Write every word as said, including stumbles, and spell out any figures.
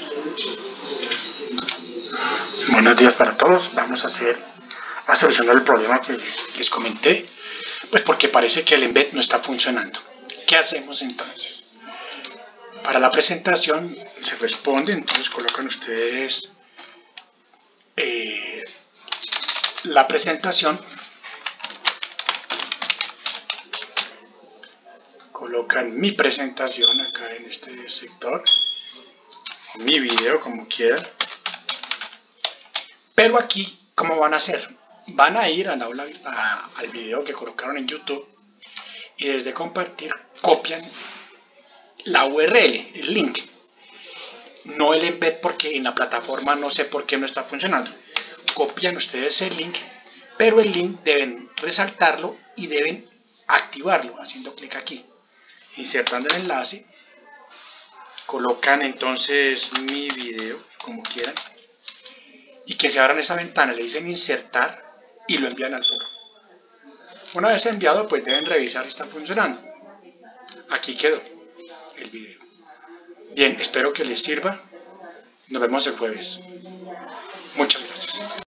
Buenos días para todos. Vamos a hacer a solucionar el problema que les comenté, pues porque parece que el embed no está funcionando. ¿Qué hacemos entonces? Para la presentación se responde, entonces colocan ustedes eh, la presentación, colocan mi presentación acá en este sector, o mi video, como quieran. Pero aquí, ¿cómo van a hacer? Van a ir al, aula, a, al video que colocaron en YouTube y desde compartir copian la U R L, el link. No el embed, porque en la plataforma no sé por qué no está funcionando. Copian ustedes el link, pero el link deben resaltarlo y deben activarlo haciendo clic aquí. Insertando el enlace, colocan entonces mi video, como quieran, y que se abran esa ventana, le dicen insertar y lo envían al foro. Una vez enviado, pues deben revisar si está funcionando. Aquí quedó el video. Bien, espero que les sirva. Nos vemos el jueves. Muchas gracias.